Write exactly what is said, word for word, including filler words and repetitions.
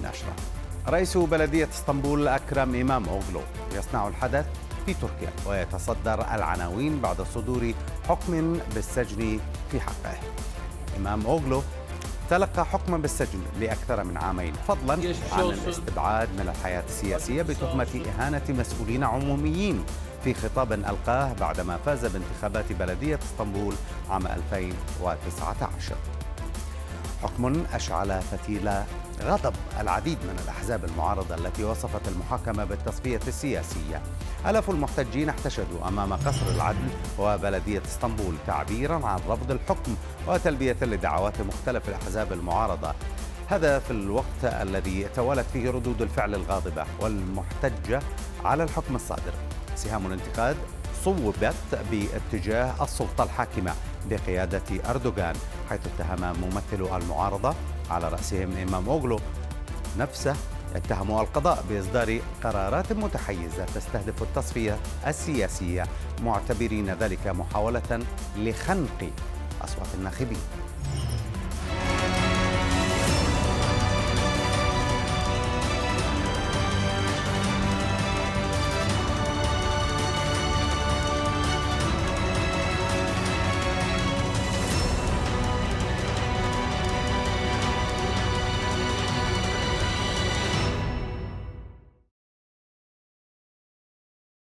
النشرة. رئيس بلدية اسطنبول أكرم إمام أوغلو يصنع الحدث في تركيا ويتصدر العناوين بعد صدور حكم بالسجن في حقه. إمام أوغلو تلقى حكما بالسجن لأكثر من عامين فضلا عن الاستبعاد من الحياة السياسية بتهمة إهانة مسؤولين عموميين في خطاب ألقاه بعدما فاز بانتخابات بلدية اسطنبول عام ألفين وتسعة عشر. حكم أشعل فتيل غضب العديد من الأحزاب المعارضة التي وصفت المحاكمة بالتصفية السياسية. آلاف المحتجين احتشدوا أمام قصر العدل وبلدية اسطنبول تعبيرا عن رفض الحكم وتلبية لدعوات مختلف الأحزاب المعارضة، هذا في الوقت الذي توالت فيه ردود الفعل الغاضبة والمحتجة على الحكم الصادر. سهام الانتقاد صوبت باتجاه السلطة الحاكمة بقيادة أردوغان، حيث اتهم ممثلو المعارضة على رأسهم إمام أوغلو نفسه اتهموا القضاء بإصدار قرارات متحيزة تستهدف التصفية السياسية، معتبرين ذلك محاولة لخنق أصوات الناخبين.